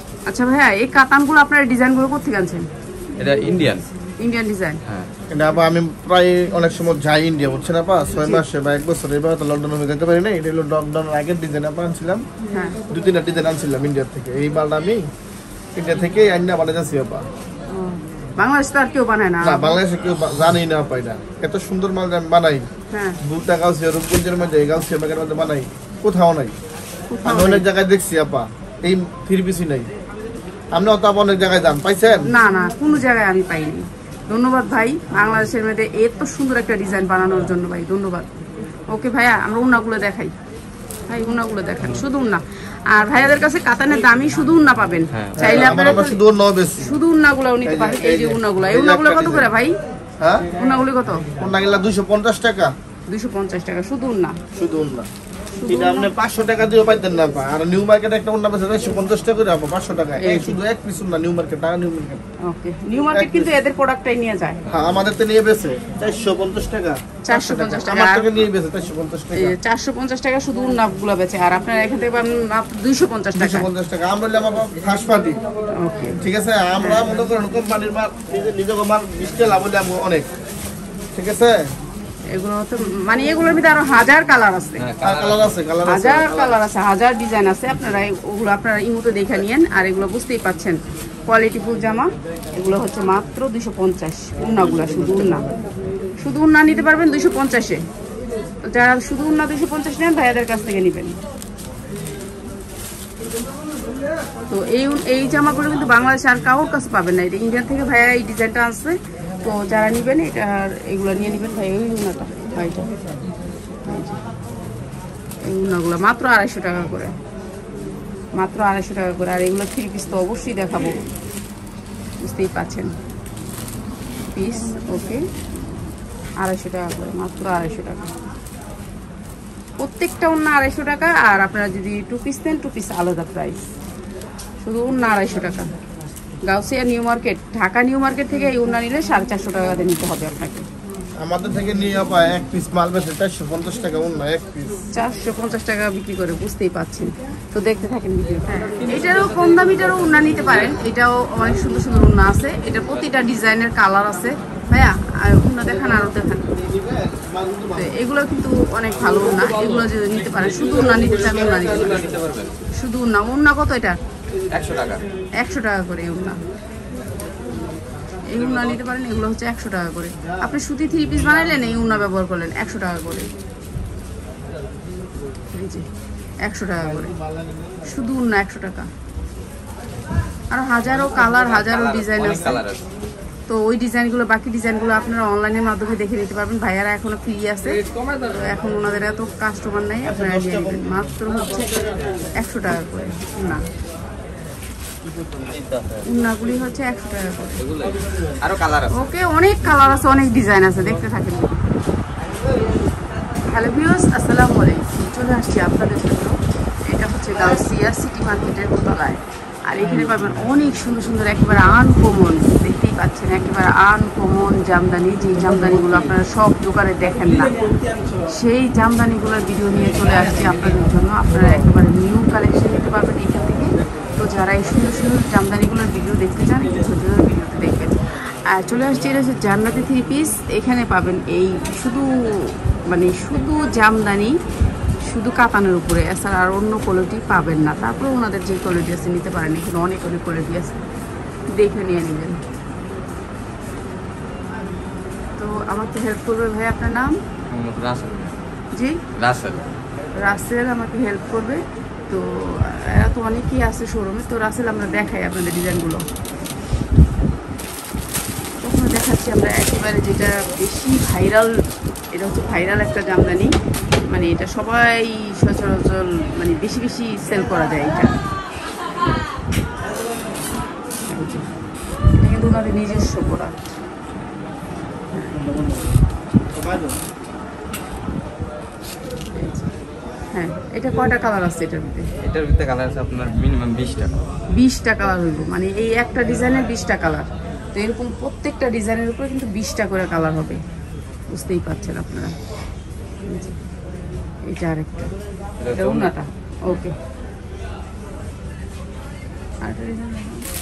আচ্ছা ভাইয়া, এই কাতানগুলো আপনার ডিজাইনগুলো কোথেকে আনছেন? এটা ইন্ডিয়ান ডিজাইন। হ্যাঁ, এটা আপা আমি প্রায় অনেক সময় যাই ইন্ডিয়া, বুঝছেন আপা, 6 মাসে বা 1 বছর, এবার তো লন্ডন আমি যেতে পারি না। এটা হলো লকডাউনের আগের ডিজাইন আপা আনছিলাম, 2-3টা ডিজাইন আনছিলাম ইন্ডিয়া থেকে। এই মালটা আমি ইন্ডিয়া থেকে আইনা বানাইছি আপা। বাংলাদেশে তো আর কেউ বানায় না, বাংলাদেশে কেউ জানেই না আপা। এটা এত সুন্দর মাল আমি বানাই, দুটা গাউসিয়া রূপগঞ্জের মধ্যে, গাউসিয়া বাগের মধ্যে বানাই, কোথাও নাই। আমি অনেক জায়গায় দেখছি আপা, এই 3 পিসই নাই। আপনি অত অনেক জায়গায় যান, পাইছেন? না না, কোনো জায়গায় আমি পাইনি। ধন্যবাদ ভাই, বাংলাদেশের মধ্যে এত সুন্দর একটা ডিজাইন বানানোর জন্য ভাই, ধন্যবাদ। ওকে ভাইয়া, আমরা উন্নাগুলো দেখাই ভাই, উন্নাগুলো দেখান, শুধু উন্না। আর ভাইয়াদের কাছে কাতানের দামই শুধু উন্না পাবেন, চাইলে আপনারা শুধু উন্নাগুলো নিতে পারেন। এই যে উন্নাগুলো, এই উন্নাগুলো কত করে ভাই? হ্যাঁ, উন্নাগুলো কত? উন্নাগুলো 250 টাকা। 250 টাকা শুধু উন্না? শুধু উন্না। এটা আপনি 500 টাকা দিয়ে পাইতেন না আপা। আর নিউ মার্কেটে একটা উন্না বেচে 150 টাকা করে আপা, 500 টাকা। এই শুধু এক পিস উন্না নিউ মার্কেট, টাকা New Market. Okay, New Market কিন্তু এদের প্রোডাক্টটাই নিয়ে যায়। হ্যাঁ, আমাদের তো নিয়ে বেচে 450 টাকা। 450 টাকা আমার থেকে নিয়ে বেচে 450 টাকা। 450 টাকা শুধু উন্নাগুলো বেচে, আর আপনারা এখান থেকে পাবেন 250 টাকা। 250 টাকা। আমরা হলাম আপা ফার্স্ট পার্টি। ওকে, ঠিক আছে। আমরা মনে করেন কোম্পানির মাল, নিজের মাল বিশটা লাভ হলে অনেক। ঠিক আছে। এগুলো তো মানে এগুলোর ভিতরে আরো হাজার কালার আছে, হাজার ডিজাইন আছে। আপনারা ওগুলো আপনারা ইমোতে দেখে নিয়েন। আর এগুলো বুঝতেই পাচ্ছেন কোয়ালিটিফুল জামা। এগুলো হচ্ছে মাত্র 250। উন্নাগুলো শুধু উন্না নিতে পারবেন 250-এ। তো যারা শুধু উন্না 250 নেন, ভাইয়াদের কাছ থেকে নেবেন। তো এই জামাগুলো কিন্তু বাংলাদেশে আর কারোর কাছে পাবেন না। এটা ইন্ডিয়ান থেকে ভাইয়া এই ডিজাইনটা আসছে। তো যারা নেবেন এটা, এগুলো নিয়ে নেবেন ভাই। ওই উন্নাটা ভাইটা, এই উন্নাগুলো মাত্র 250 টাকা করে, মাত্র 250 টাকা করে। আর এগুলো 3 পিস তো অবশ্যই দেখাবো, বুঝতেই পাচ্ছেন। পিস ওকে, 250 টাকা করে, মাত্র 250 টাকা প্রত্যেকটা উন্না, 250 টাকা। আর আপনারা যদি 2 পিস নেন, 2 পিস আলাদা প্রাইস। শুধু উন্না 250 টাকা। Gausia New Market, Dhaka New Market থেকে এই উন্না নিলে 450 টাকাতে নিতে হবে আপনাকে। আমাদের থেকে নিয়ে আপা এক পিস মাল বেচে 450 টাকা উন্না, এক পিস 450 টাকা বিক্রি করে, বুঝতেই পাচ্ছেন। তো দেখতে থাকেন ভিডিও। এটারও কম দামিটারও উন্না নিতে পারেন। এটাও অনেক সুন্দর সুন্দর উন্না আছে। এটা প্রতিটা ডিজাইনের কালার আছে ভাইয়া। আর উন্না দেখান, আরো দেখান। এগুলো কিন্তু অনেক ভালো উন্না। এগুলো যদি নিতে পারেন, শুধু উন্না নিতে চান, উন্না নিতে পারেন। শুধু উন্না। উন্না কত এটা? 100 টাকা। 100 টাকা করে এই উন্না। এই উন্না নিতে পারেন। এগুলো হচ্ছে 100 টাকা করে। আপনি সুতি 3 পিস বানাইলেন, এই উন্না ব্যবহার করলেন, 100 টাকা করে। 100 টাকা করে শুধু উন্না, 100 টাকা। আর হাজারো কালার, হাজারো ডিজাইন আছে। তো ওই ডিজাইনগুলো, বাকি ডিজাইনগুলো আপনারা অনলাইনের মাধ্যমে দেখে নিতে পারবেন। ভাইয়ারা এখনো ফ্রি আছে, এখন ওনাদের এত কাস্টমার নাই। আপনারা নিয়ে নেবেন, মাত্র হচ্ছে 100 টাকা করে উন্না। উন্নাগুলি হচ্ছে 100 টাকা করে। আরো কালার আছে। ওকে, অনেক কালার আছে, অনেক ডিজাইন আছে, দেখতে থাকেন। হ্যালো ভিউয়ার্স, আসসালামু আলাইকুম। চলে আসছি আপনাদের জন্য। এটা হচ্ছে গাউসিয়া সিটি মার্কেটের দোতলায়। আর এখানে পাবেন অনেক সুন্দর সুন্দর, একেবারে আনকমন, দেখতেই পাচ্ছেন, একেবারে আনকমন জামদানি। যে জামদানিগুলো আপনারা সব দোকানে দেখেন না, সেই জামদানিগুলোর ভিডিও নিয়ে চলে আসছি আপনাদের জন্য। আপনারা একেবারে নিউ কালেকশন নিতে পারবেন এখান থেকে। তো যারা এই সুন্দর সুন্দর জামদানিগুলোর ভিডিও দেখতে চান, এই ছোটো ছোটো ভিডিওতে দেখবেন। আর চলে আসছে, এটা হচ্ছে জান্নাতি 3 পিস। এখানে পাবেন এই শুধু শুধু জামদানি, শুধু কাতানের উপরে, এছাড়া আর অন্য কোয়ালিটি পাবেন না। তারপরে ওনাদের যে কোয়ালিটি আছে নিতে পারেন, এখানে অনেক অনেক কোয়ালিটি আছে, দেখে নিয়ে নেবেন। তো আমাকে হেল্প করবে ভাই, আপনার নাম? রাসেল। জি, রাসেল। রাসেল আমাকে হেল্প করবে। তো এরা তো অনেকেই আছে শোরুমে। তো রাসেল, আমরা দেখাই আপনাদের ডিজাইনগুলো। তখন দেখাচ্ছি আমরা একেবারে যেটা বেশি ভাইরাল। এটা হচ্ছে ভাইরাল একটা জামদানি, এটা সবাই সচরাচর বেশি বেশি সেল করা যায়। এটা কিন্তু ওনাদের নিজস্ব প্রোডাক্ট। হ্যাঁ, এটা কয়টা কালার আছে এটার ভিতরে? এটার ভিতরে কালার আছে আপনার মিনিমাম 20টা। 20টা কালার হইব, এই একটা ডিজাইনের 20টা কালার। তো এরকম প্রত্যেকটা ডিজাইনের উপরে কিন্তু 20টা করে কালার হবে, বুঝতেই পারছেন আপনারা। এটা আরেকটা, এটা উন্নাটা। ওকে, আরেকটা ডিজাইন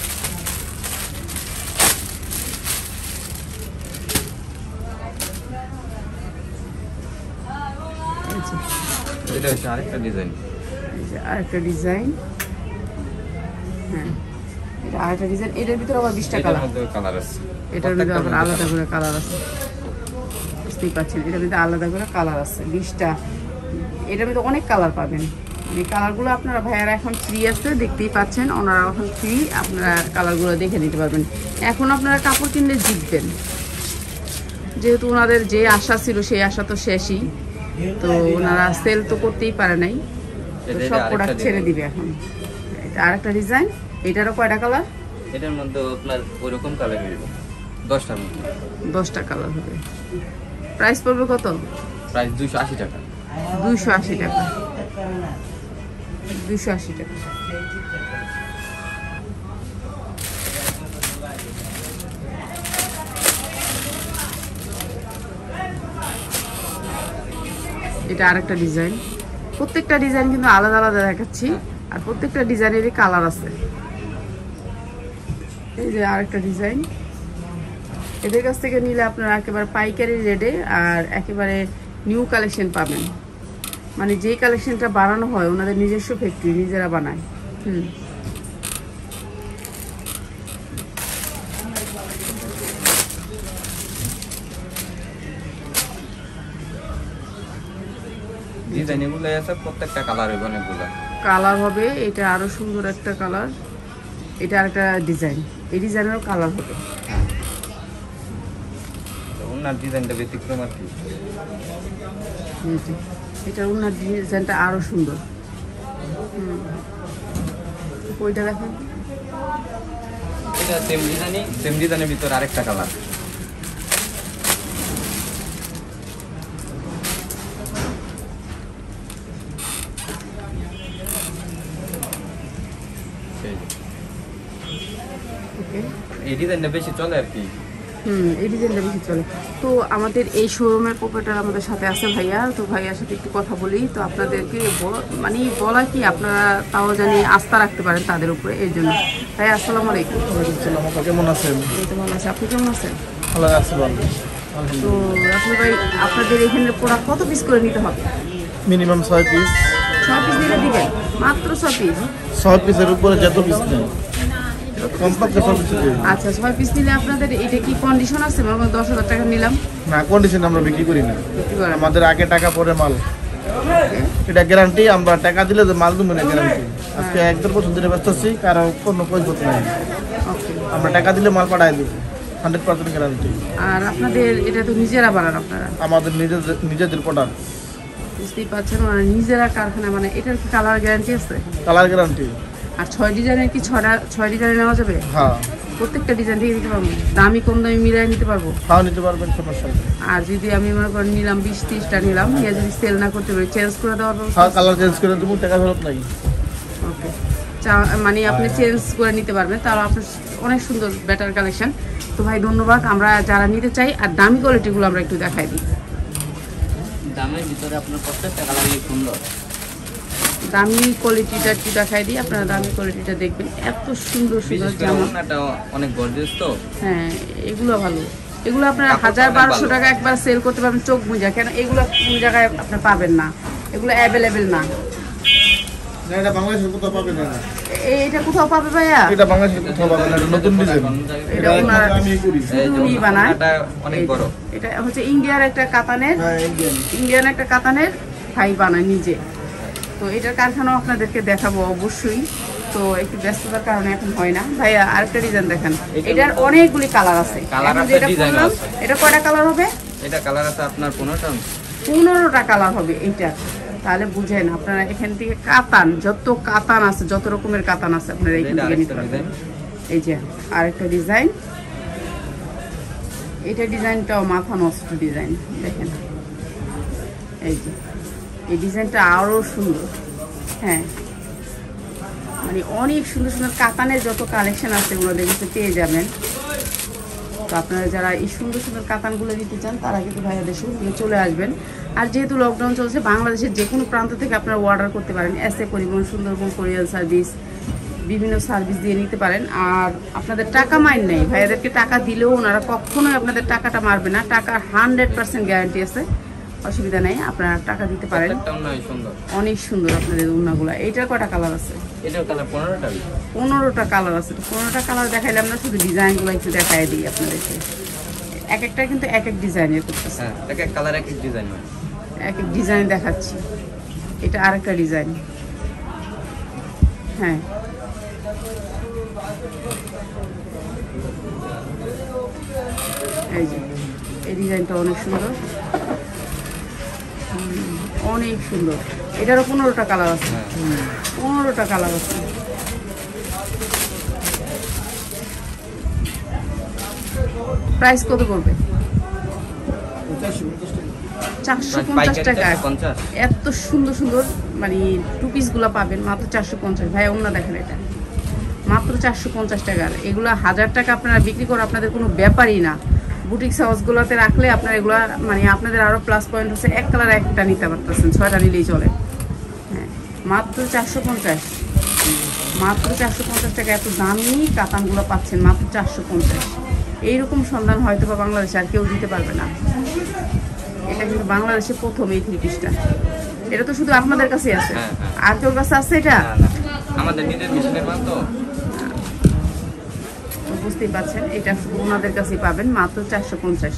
এটা হচ্ছে আরেকটা ডিজাইন। আরেকটা ডিজাইন, হ্যাঁ এটা আরেকটা ডিজাইন। এটার ভিতরে আবার 20টা এটার কালার, মধ্যে কালার আছে। এটার ভিতরে আবার আলাদা করে কালার আছে, বুঝতেই পারছেন এটার ভিতরে আলাদা করে কালার আছে 20টা। এটার ভিতরে অনেক কালার পাবেন। এই কালারগুলো আপনারা ভাইয়ারা এখন ফ্রি আছে, দেখতেই পাচ্ছেন ওনারা এখন ফ্রি, আপনারা কালারগুলো দেখে নিতে পারবেন। এখন আপনারা কাপড় কিনলে জিতবেন, যেহেতু ওনাদের যে আশা ছিল সেই আশা তো শেষই, তো ওনারা সেল তো করতেই পারে নাই, তো সব প্রোডাক্ট ছেড়ে দিবে এখন। এটা আরেকটা ডিজাইন, এটারও কয়টা কালার? এটার মধ্যে আপনার ওইরকম কালার হইব 10টা মতো। 10টা কালার হবে। প্রাইস পড়বে কত? প্রাইস 280 টাকা। 280 টাকা, 280 টাকা। এটা আরেকটা ডিজাইন, প্রত্যেকটা ডিজাইন কিন্তু আলাদা আলাদা দেখাচ্ছি, আর প্রত্যেকটা ডিজাইনেরই কালার আছে। এই যে আরেকটা ডিজাইন, এদের কাছ থেকে নিলে আপনারা একেবারে পাইকারি রেটে আর একেবারে নিউ কালেকশন পাবেন। মানে যেই কালেকশনটা বানানো হয় ওনাদের নিজস্ব ফ্যাক্টরি, নিজেরা বানায়। ডিজাইনগুলো আছে, প্রত্যেকটা কালার হবে অনেকগুলো কালার হবে। এটা আরো সুন্দর একটা কালার, এটা আরেকটা ডিজাইন, এই ডিজাইনেরও কালার হবে। ওনার ডিজাইনটা ব্যতিক্রম আর কি। এটা ওনার ডিজাইনটা আরো সুন্দর। ওইটা দেখেন, এটা সেম ডিজাইনের ভিতর আরেকটা কালার। এই ডিজাইনটা বেশি চলে আর কি। এই ডিজাইনটা বেশি চলে। তো আমাদের এই শোরুমের প্রোপাইটার আমাদের সাথে আছে ভাইয়া, তো ভাইয়ার সাথে একটু কথা বলি। তো আপনাদেরকে মানে বলা কি, আপনারা তাও জানি আস্থা রাখতে পারেন তাদের উপরে, এর জন্য। ভাইয়া আসসালামু আলাইকুম। কেমন আছেন? এই তো ভালো আছে, আপনি কেমন আছেন? ভালো আছি। তো রাসেল ভাই, আপনাদের এখানে প্রোডাক্ট কত পিস করে নিতে হবে? Minimum 6 piece. 6 পিস নিলে দিবেন? মাত্র 6 পিস? 6 পিসের উপরে যত পিস নেই কমপক্ষে 6 পিস দিই। আচ্ছা, 6 পিস নিলে আপনাদের এটা কি কন্ডিশন আছে? মনে করেন 10,000 টাকা নিলাম, না কন্ডিশন আমরা বিক্রি করি না, বিক্রি করেন? আমাদের আগে টাকা পরে মাল, এটা গ্যারান্টি। আমরা টাকা দিলে যে মাল দেবো না, গ্যারান্টি। আজকে 1-1.5 বছর ধরে ব্যস্ত আছি, কারো কোনো কৈফত নাই। আমরা টাকা দিলে মাল পাঠাই দেবো, 100% গ্যারান্টি। আর আপনাদের এটা তো নিজেরা বানান আপনারা? আমাদের নিজেদের প্রোডাক্ট। বুঝতেই পারছেন, মানে নিজেরা কারখানা, মানে এটার কি কালার গ্যারান্টি আছে? Colour guarantee. আর 6 ডিজাইনের কি 6 ডিজাইনে নেওয়া যাবে? হ্যাঁ, প্রত্যেকটা ডিজাইন থেকে নিতে পারবো? দামি কম দামি মিলাই নিতে পারবো? হ্যাঁ নিতে পারবেন, সমস্যা নেই। আর যদি আমি মনে করেন নিলাম 20-30টা নিলাম, নিয়ে যদি সেল না করতে পারি, চেঞ্জ করে দেওয়ার ব্যবস্থা? হ্যাঁ, কালার চেঞ্জ করে দেবো, টাকা ফেরত নাই। ওকে, মানে আপনি চেঞ্জ করে নিতে পারবেন, তাহলে আপনার অনেক সুন্দর বেটার কালেকশন। তো ভাই ধন্যবাদ। আমরা যারা নিতে চাই, আর দামি কোয়ালিটিগুলো আমরা একটু দেখাই দিই। দামের ভিতরে আপনার প্রত্যেকটা কালারই সুন্দর। দামি কোয়ালিটিটা একটু দেখাই দিই, আপনারা দামি কোয়ালিটিটা দেখবেন। এত সুন্দর সুন্দর জামা, অনেক গর্জিয়াস তো। হ্যাঁ এগুলো ভালো। এগুলো আপনার 1000-1200 টাকা একবার সেল করতে পারবেন চোখ বুঝা। কেন এগুলো কোন জায়গায় আপনি পাবেন না, এগুলো অ্যাভেলেবেল না। এটা বাংলাদেশের কোথাও পাবেন না। এটা কোথাও পাবে ভাইয়া? এটা বাংলাদেশের কোথাও পাবেন না, এটা নতুন ডিজাইন। এটা ওনার আমি করি, শুধুই বানায়। এটা অনেক বড়। এটা হচ্ছে ইন্ডিয়ার একটা কাতানের, হ্যাঁ ইন্ডিয়ান একটা কাতানের ভাই বানায় নিজে। তো এটার কারখানাও আপনাদেরকে দেখাবো অবশ্যই। তো একটু ব্যস্ততার কারণে এখন হয় না। ভাইয়া আরেকটা ডিজাইন দেখেন, এটার অনেকগুলি কালার আছে। এটা কয়টা কালার হবে? এটা কালার আছে আপনার 15টা কালার হবে এইটা। তাহলে বুঝেন আপনারা এখান থেকে কাতান, যত কাতান আছে, যত রকমের কাতান আছে আপনারা এখান থেকে নিতে পারবেন। এই যে আরেকটা ডিজাইন, এটা ডিজাইনটাও মাথা নষ্ট ডিজাইন, দেখেন। এই যে এই ডিজাইনটা আরো সুন্দর। হ্যাঁ, মানে অনেক সুন্দর সুন্দর কাতানের যত কালেকশন আছে ওগুলো দেখতে পেয়ে যাবেন। তো আপনারা যারা এই সুন্দর সুন্দর কাতানগুলো নিতে চান, তারা কিন্তু ভাইয়াদের শোরুমে চলে আসবেন। আর যেহেতু লকডাউন চলছে, বাংলাদেশের যে কোনো প্রান্ত থেকে আপনারা অর্ডার করতে পারেন। এসএ পরিবহন, সুন্দরবন কোরিয়ার সার্ভিস, বিভিন্ন সার্ভিস দিয়ে নিতে পারেন। আর আপনাদের টাকা মাইন নেই, ভাইয়াদেরকে টাকা দিলেও ওনারা কখনোই আপনাদের টাকাটা মারবে না। টাকার 100% গ্যারান্টি আছে, অসুবিধা নেই, আপনারা টাকা দিতে পারেন। অনেক সুন্দর আপনাদের ওড়নাগুলো। এইটার কয়টা কালার আছে? এটার কালার 15টা। 15টা কালার আছে। তো 15টা কালার দেখাইলে আমরা শুধু ডিজাইনগুলো একটু দেখাই দিই আপনাদেরকে। এক একটা কিন্তু এক এক ডিজাইনের করতেছে। হ্যাঁ, এক এক কালার এক এক ডিজাইন, এক এক ডিজাইন দেখাচ্ছি। এটা আরেকটা ডিজাইন। হ্যাঁ, এই যে এই ডিজাইনটা অনেক সুন্দর, অনেক সুন্দর। এটারও 15টা কালার আছে। 15টা কালার আছে। প্রাইস কত করবে? 450 টাকা। এত সুন্দর সুন্দর মানে টু পিসগুলো পাবেন মাত্র 450। ভাই অন্য দেখেন, এটা মাত্র 450 টাকার। এগুলো 1000 টাকা আপনারা বিক্রি করে আপনাদের কোনো ব্যাপারই না। বুটিক হাউসগুলোতে রাখলে আপনারা এগুলো মানে আপনাদের আরও প্লাস পয়েন্ট হচ্ছে, এক কালার একটা নিতে পারতেছেন, 6টা নিলেই চলে। হ্যাঁ, মাত্র 450, মাত্র 450 টাকা। এত দামি কাতানগুলো পাচ্ছেন মাত্র 450। এইরকম সন্ধান হয়তো বা বাংলাদেশে আর কেউ দিতে পারবে না। এটা কিন্তু বাংলাদেশে প্রথম এই 3 পিসটা। এটা তো শুধু আপনাদের কাছেই আছে, আর কেউ কাছে আছে? এটা আমাদের নিজের মেশিনের মাল তো বুঝতেই পারছেন। এটা শুধু ওনাদের কাছেই পাবেন মাত্র 450।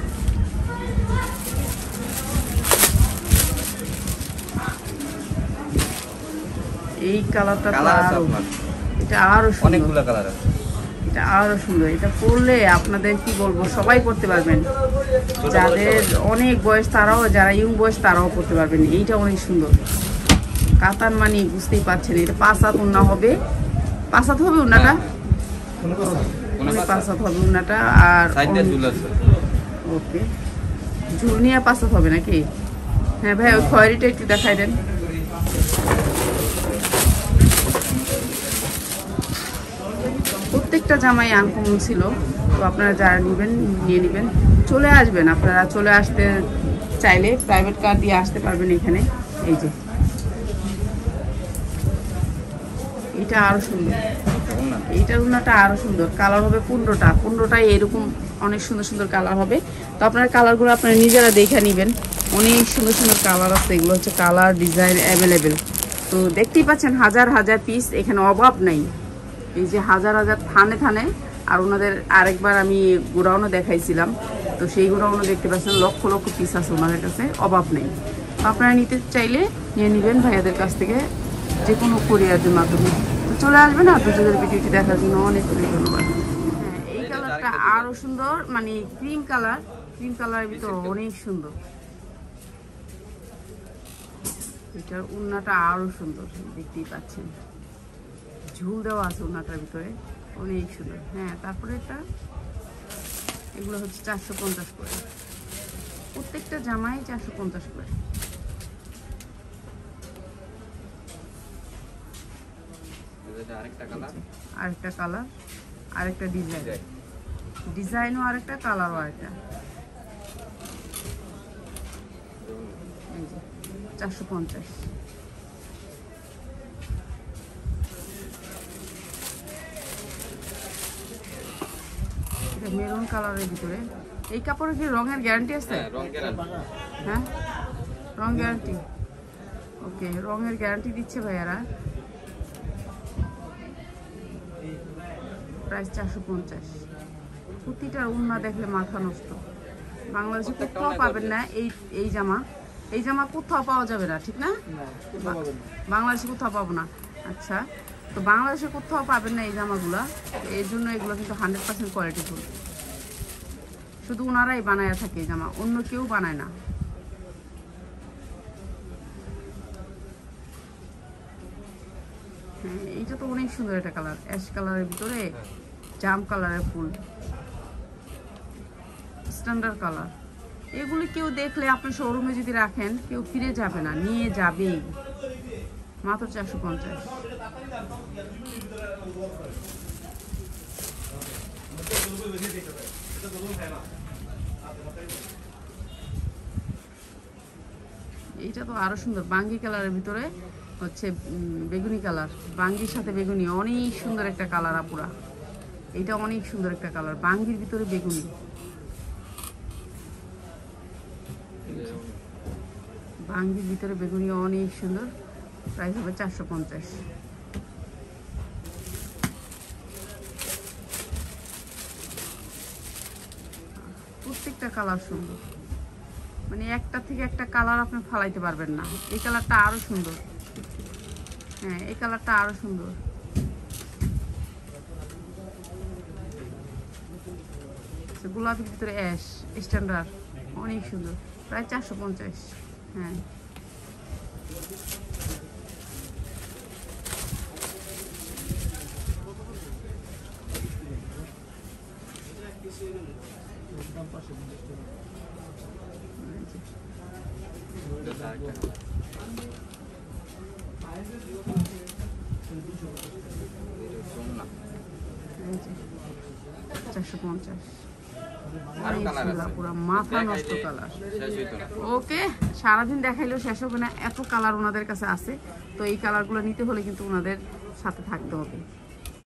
এই কালারটা তো আরো, এটা আরো সুন্দর, অনেকগুলো কালার আছে। এটা আরো সুন্দর। এটা পরলে আপনাদের কি বলবো, সবাই পরতে পারবেন। যাদের অনেক বয়স তারাও, যারা ইয়ং বয়স তারাও পরতে পারবেন। এইটা অনেক সুন্দর কাতান, মানে বুঝতেই পারছেন। এটা 5 হাত ওড়না হবে। 5 হাত হবে ওড়নাটা, 5 হাত হবে ওড়নাটা। আর ওকে, ঝুল নিয়ে 5 হাত হবে নাকি? হ্যাঁ ভাই, ওই খয়েরিটা একটু দেখাই দেন। প্রত্যেকটা জামাই আনকমন ছিল। তো আপনারা যারা নেবেন নিয়ে নেবেন, চলে আসবেন। আপনারা চলে আসতে চাইলে প্রাইভেট কার দিয়ে আসতে পারবেন এখানে। এই যে এটা আরো সুন্দর, এইটার ওড়নাটা আরো সুন্দর। কালার হবে 15টাই এরকম অনেক সুন্দর সুন্দর কালার হবে। তো আপনারা কালারগুলো আপনারা নিজেরা দেখে নেবেন। অনেক সুন্দর সুন্দর কালার আছে। এগুলো হচ্ছে কালার ডিজাইন অ্যাভেলেবেল। তো দেখতেই পাচ্ছেন হাজার হাজার পিস, এখানে অভাব নাই। এই যে হাজার হাজার থানে থানে। আর ওনাদের আরেকবার আমি গোডাউনও দেখাইছিলাম, তো সেই গোডাউনও দেখতে পাচ্ছেন লক্ষ লক্ষ পিস আছে ওনাদের কাছে, অভাব নেই। আপনারা নিতে চাইলে নিয়ে নেবেন ভাইয়াদের কাছ থেকে, যে কোনো কোরিয়ারের মাধ্যমে। তো চলে আসবেন। আর দুজনের ভিডিওটি দেখার জন্য অনেক অনেক ধন্যবাদ। হ্যাঁ, এই কালারটা আরো সুন্দর, মানে ক্রিম কালার। ক্রিম কালারের ভিতর অনেক সুন্দর। এটার ওড়নাটা আরো সুন্দর, দেখতেই পাচ্ছেন। ঝুল দেওয়া আছে ওড়নাটার ভিতরে, অনেক সুন্দর। হ্যাঁ, তারপরে এটা এগুলো হচ্ছে 450 করে। প্রত্যেকটা জামাই 450 করে। আরেকটা কালার, আরেকটা ডিজাইন, ডিজাইনও আরেকটা, কালারও আরেকটা। 450। এটা মেরুন কালারের ভিতরে। এই কাপড়ের কি রঙের গ্যারান্টি আছে? হ্যাঁ, রং গ্যারান্টি। ওকে, রঙের গ্যারান্টি দিচ্ছে ভাইয়ারা। প্রাইস 450। প্রতিটা ওড়না দেখলে মাথা নষ্ট। বাংলাদেশে কোথাও পাবেন না এই জামা। এই জামা কোথাও পাওয়া যাবে না, ঠিক না? বাংলাদেশে কোথাও পাবো না। আচ্ছা, তো বাংলাদেশে কোথাও পাবেন না এই জামাগুলা। এর জন্য এগুলো কিন্তু 100% কোয়ালিটিফুল। শুধু ওনারাই বানায় থাকে এই জামা, অন্য কেউ বানায় না। হ্যাঁ, এইটা তো অনেক সুন্দর একটা কালার, অ্যাশ কালারের ভিতরে জাম কালারের ফুল, স্ট্যান্ডার্ড কালার। এগুলি কেউ দেখলে আপনি শোরুমে যদি রাখেন কেউ ফিরে যাবে না, নিয়ে যাবেই। মাত্র 450। এইটা তো আরো সুন্দর, বাঙ্গি কালারের ভিতরে হচ্ছে বেগুনি কালার, বাঙ্গির সাথে বেগুনি, অনেক সুন্দর একটা কালার আপুরা। এটা অনেক সুন্দর একটা কালার, বাঙ্গির ভিতরে বেগুনি। বাঙ্গির ভিতরে বেগুনি অনেক সুন্দর, প্রাইস হবে 450। প্রত্যেকটা কালার সুন্দর, মানে একটা থেকে একটা কালার আপনি ফালাইতে পারবেন না। এই কালারটা আরো সুন্দর, হ্যাঁ এই কালারটা আরো সুন্দর। গোলাপির ভিতরে অ্যাশ স্ট্যান্ডার্ড, অনেক সুন্দর, প্রায় 450। হ্যাঁ যমুনা। 450, আরো কালার আছে, পুরো মাথা নষ্ট দেখাইলে কালার। শেষ হইতো না। ওকে, সারাদিন দেখাইলেও শেষ হবে না, এত কালার ওনাদের কাছে আছে। তো এই কালারগুলো নিতে হলে কিন্তু ওনাদের সাথে থাকতে হবে।